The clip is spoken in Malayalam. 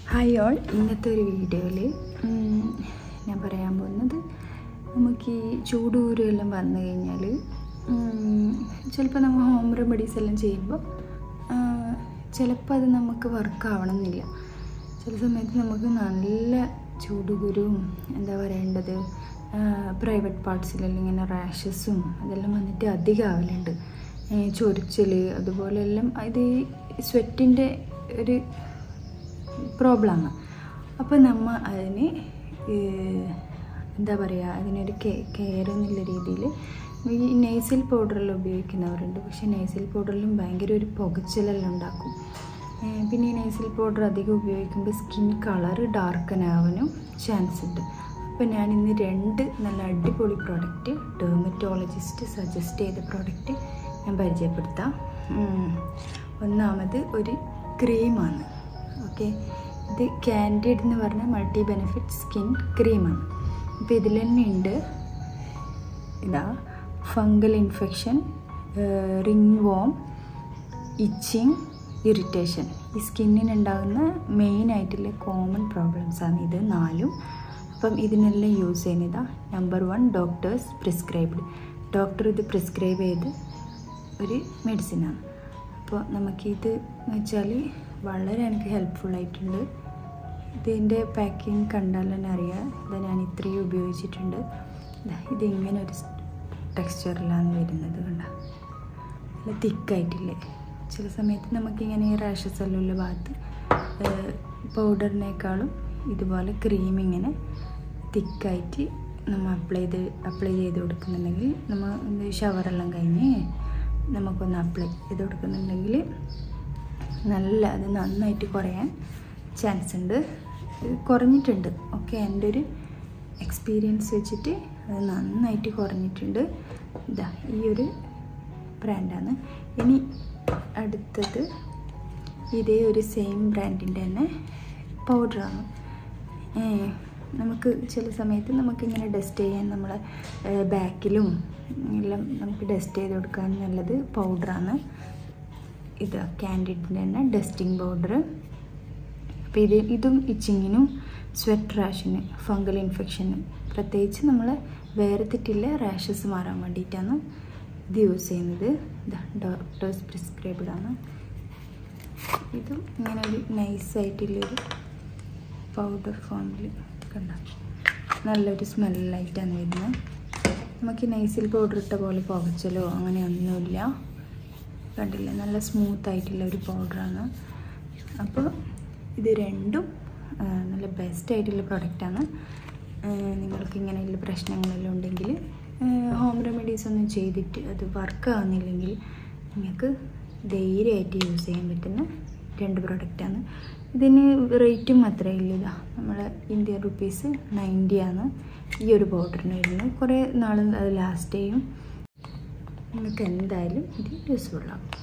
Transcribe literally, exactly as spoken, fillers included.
ഹായ് ഓൾ, ഇന്നത്തെ ഒരു വീഡിയോയിൽ ഞാൻ പറയാൻ പോകുന്നത് നമുക്ക് ഈ ചൂടുകൂരെല്ലാം വന്നു കഴിഞ്ഞാൽ ചിലപ്പോൾ നമ്മൾ ഹോം റെമഡീസ് എല്ലാം ചെയ്യുമ്പോൾ ചിലപ്പോൾ അത് നമുക്ക് വർക്ക് ആവണമെന്നില്ല. ചില സമയത്ത് നമുക്ക് നല്ല ചൂടുകുരുവും എന്താ പറയേണ്ടത് പ്രൈവറ്റ് പാർട്സിലെല്ലാം ഇങ്ങനെ റാഷസും അതെല്ലാം വന്നിട്ട് അധികം ആവലുണ്ട്, ചൊറിച്ചൽ അതുപോലെല്ലാം. ഇത് സ്വെറ്റിൻ്റെ ഒരു പ്രോബ്ലമാണ്. അപ്പോൾ നമ്മൾ അതിന് എന്താ പറയുക, അതിനൊരു കെ കെയർ എന്നുള്ള രീതിയിൽ ഈ നൈസിൽ പൗഡറെല്ലാം ഉപയോഗിക്കുന്നവരുണ്ട്. പക്ഷേ നൈസിൽ പൗഡറിലും ഭയങ്കര ഒരു പുകച്ചിലെല്ലാം ഉണ്ടാക്കും. പിന്നെ ഈ നൈസിൽ പൗഡർ അധികം ഉപയോഗിക്കുമ്പോൾ സ്കിൻ കളർ ഡാർക്കൻ ആവാനും ചാൻസ് ഉണ്ട്. അപ്പോൾ ഞാൻ ഇന്ന് രണ്ട് നല്ല അടിപൊളി പ്രോഡക്റ്റ് ഡെർമറ്റോളജിസ്റ്റ് സജസ്റ്റ് ചെയ്ത പ്രോഡക്റ്റ് ഞാൻ പരിചയപ്പെടുത്താം. ഒന്നാമത് ഒരു ക്രീമാണ്. ഓക്കെ, ഇത് കാൻഡിഡ് എന്ന് പറഞ്ഞ മൾട്ടി ബെനിഫിറ്റ് സ്കിൻ ക്രീമാണ്. അപ്പോൾ ഇതിൽ തന്നെ ഉണ്ട് ഇതാ fungal infection, ringworm, itching, irritation. ഈ സ്കിന്നിനുണ്ടാകുന്ന മെയിനായിട്ടുള്ള കോമൺ പ്രോബ്ലംസാണ് ഇത് നാലും. അപ്പം ഇതിനെല്ലാം യൂസ് ചെയ്യുന്നതാ number one doctors prescribed. Doctor ഇത് പ്രിസ്ക്രൈബ് ചെയ്ത് ഒരു മെഡിസിനാണ്. അപ്പോൾ നമുക്കിത് എന്ന് വെച്ചാൽ വളരെ എനിക്ക് ഹെൽപ്ഫുള്ളായിട്ടുണ്ട്. ഇതിൻ്റെ പാക്കിങ് കണ്ടാൽ തന്നെ അറിയാം. ഇത് ഞാൻ ഇത്രയും ഉപയോഗിച്ചിട്ടുണ്ട്. ഇതിങ്ങനെ ഒരു ടെക്സ്ചറിലാണ് വരുന്നത്, കണ്ട നല്ല തിക്കായിട്ടില്ലേ. ചില സമയത്ത് നമുക്കിങ്ങനെ ഈ റാഷസ് എല്ലാം ഉള്ള ഭാഗത്ത് പൗഡറിനേക്കാളും ഇതുപോലെ ക്രീം ഇങ്ങനെ തിക്കായിട്ട് നമ്മൾ അപ്ലൈ ചെയ്ത് അപ്ലൈ ചെയ്ത് കൊടുക്കുന്നുണ്ടെങ്കിൽ, നമ്മൾ ഷവറെല്ലാം കഴിഞ്ഞ് നമുക്കൊന്ന് അപ്ലൈ ചെയ്ത് കൊടുക്കുന്നുണ്ടെങ്കിൽ നല്ല അത് നന്നായിട്ട് കുറയാൻ ചാൻസ് ഉണ്ട്. കുറഞ്ഞിട്ടുണ്ട്. ഓക്കെ, എൻ്റെ ഒരു എക്സ്പീരിയൻസ് വെച്ചിട്ട് അത് നന്നായിട്ട് കുറഞ്ഞിട്ടുണ്ട്. ഇതാ ഈ ഒരു ബ്രാൻഡാണ്. ഇനി അടുത്തത് ഇതേ ഒരു സെയിം ബ്രാൻഡിൻ്റെ തന്നെ പൗഡറാണ്. നമുക്ക് ചില സമയത്ത് നമുക്കിങ്ങനെ ഡസ്റ്റ് ചെയ്യാൻ നമ്മളെ ബാക്കിലും എല്ലാം നമുക്ക് ഡസ്റ്റ് ചെയ്ത് കൊടുക്കാൻ നല്ലത് പൗഡറാണ്. ഇത് കാൻഡിഡിൻ്റെ തന്നെ ഡസ്റ്റിംഗ് പൗഡർ. അപ്പോൾ ഇത് ഇതും ഇച്ചിങ്ങിനും സ്വെറ്റ് റാഷിന് ഫംഗൽ ഇൻഫെക്ഷന് പ്രത്യേകിച്ച് നമ്മൾ വേർതിട്ടില്ല റാഷസ് മാറാൻ വേണ്ടിയിട്ടാണ് ഇത് യൂസ് ചെയ്യുന്നത്. ഇതാ ഡോക്ടേഴ്സ് പ്രിസ്ക്രൈബ്ഡ് ആണ്. ഇതും ഇങ്ങനെ ഒരു നൈസായിട്ടുള്ളൊരു പൗഡർ ഫോമിൽ കണ്ട നല്ലൊരു സ്മെല്ലായിട്ടാണ് വരുന്നത്. നമുക്ക് നൈസിൽ പൗഡർ ഇട്ട പോലെ പുകച്ചലോ അങ്ങനെയൊന്നുമില്ല. കണ്ടില്ലേ, നല്ല സ്മൂത്തായിട്ടുള്ള ഒരു പൗഡറാണ്. അപ്പോൾ ഇത് രണ്ടും നല്ല ബെസ്റ്റായിട്ടുള്ള പ്രൊഡക്റ്റാണ്. നിങ്ങൾക്ക് ഇങ്ങനെയുള്ള പ്രശ്നങ്ങളെല്ലാം ഉണ്ടെങ്കിൽ ഹോം റെമഡീസ് ഒന്നും ചെയ്തിട്ട് അത് വർക്ക് ആവുന്നില്ലെങ്കിൽ നിങ്ങൾക്ക് ധൈര്യമായിട്ട് യൂസ് ചെയ്യാൻ പറ്റുന്ന രണ്ട് പ്രൊഡക്റ്റാണ്. ഇതിന് റേറ്റും അത്രയേ ഇല്ല. ഇതാ നമ്മളെ ഇന്ത്യൻ റുപ്പീസ് നയൻറ്റി ആണ് ഈ ഒരു പൗഡറിന് വരുന്നത്. കുറേ നാൾ അത് ലാസ്റ്റ് ചെയ്യും. നിങ്ങൾക്ക് എന്തായാലും ഇത് യൂസ്ഫുള്ളാകും.